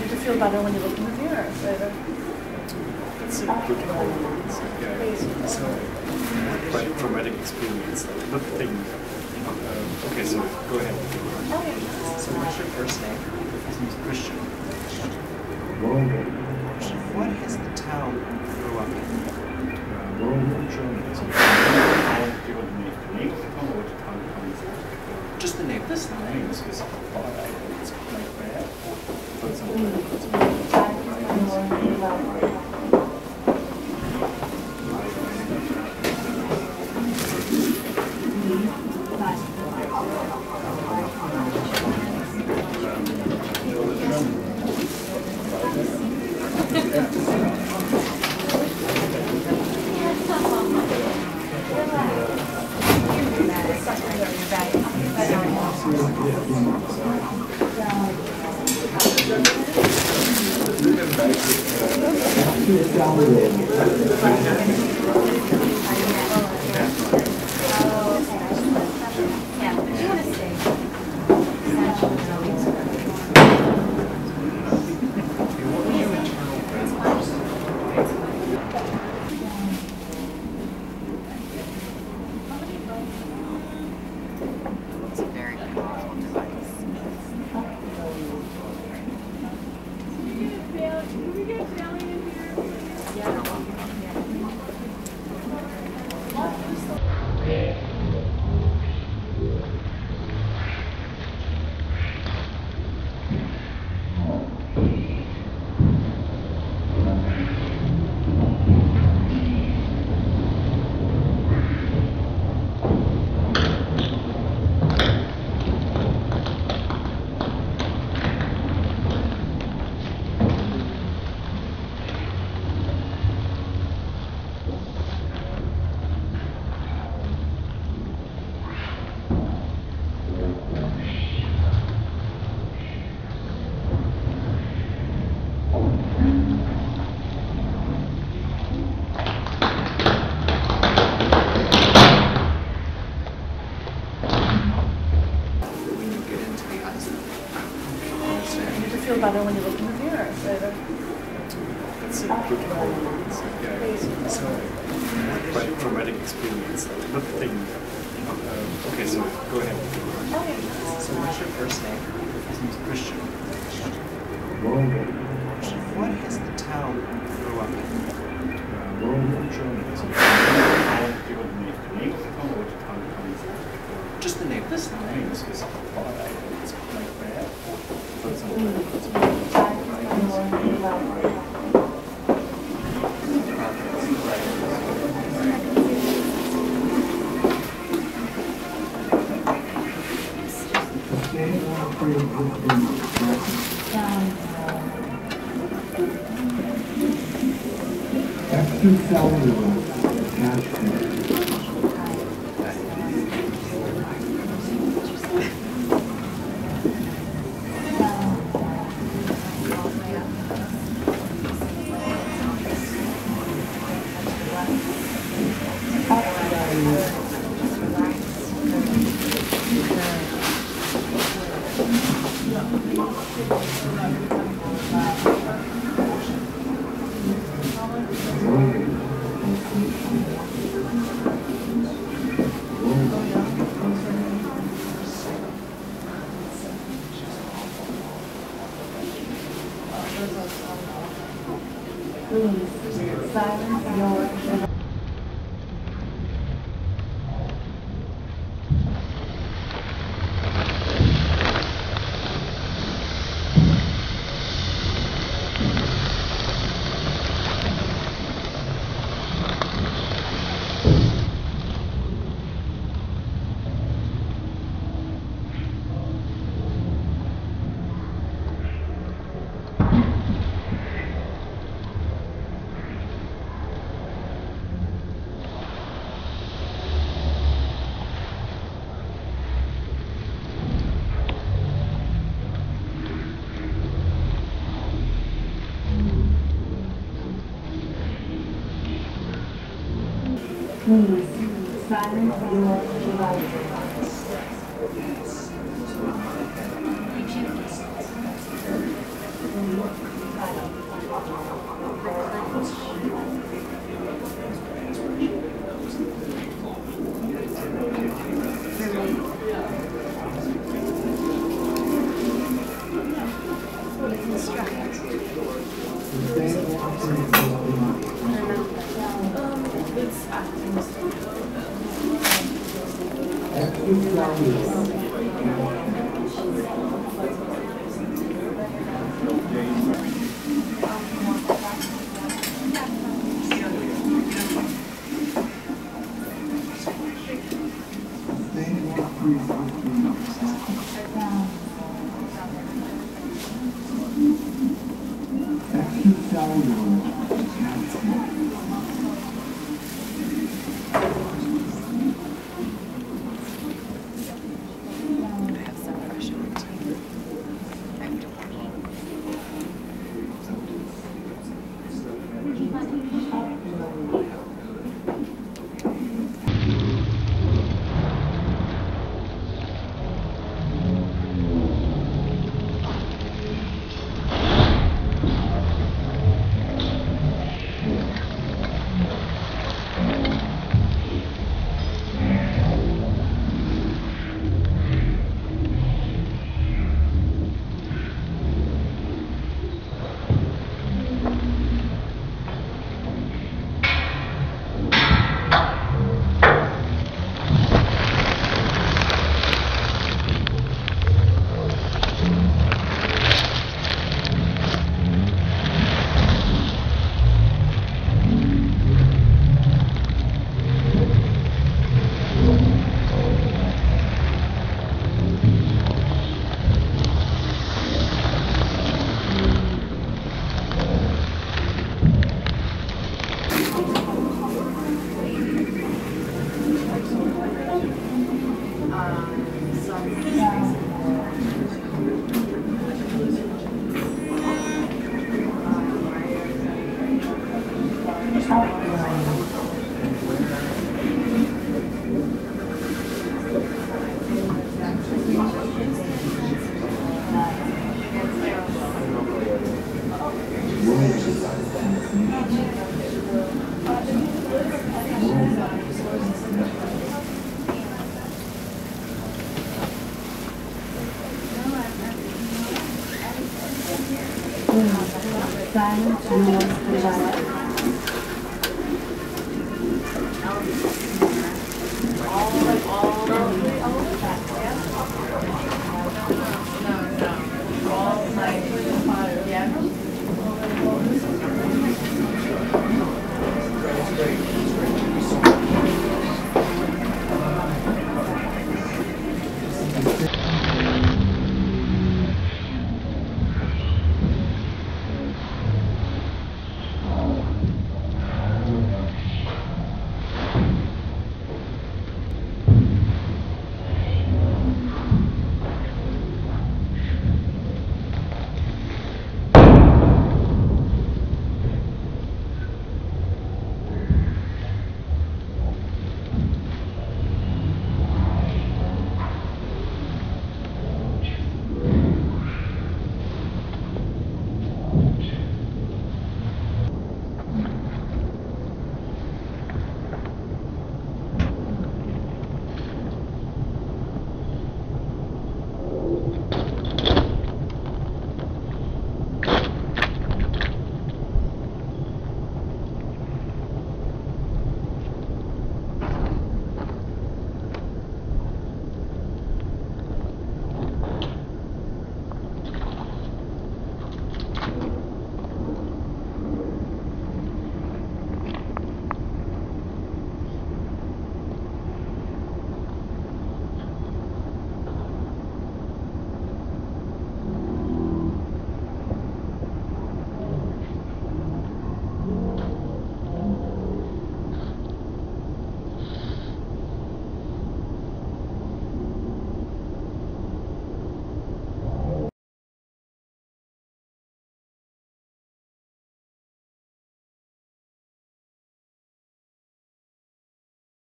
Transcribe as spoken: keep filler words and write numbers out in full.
need to feel better when you look in the mirror later. That's a good point. Yeah. So, quite a traumatic experience. Not thing. Uh, okay, so go ahead. Okay. So what's your first name? His name is Christian. What is the town you grew up in? Germany. Do you want the name of the town or what the town comes? Just the name. This name is it's like bad. For It's a very powerful device. Feel better when you look in the mirror later. That's a good point. Yeah. So, quite a traumatic experience. Not thing. Uh, okay, so go ahead. Okay. So what's your first name? His name is Christian. What is the town you grew up in? Germany. Do you want the name of the town or what the town comes? Just the name. This name is it's like bad. For Extracellular attachment. Please silence your Please silence your devices. Silence, noise, quiet.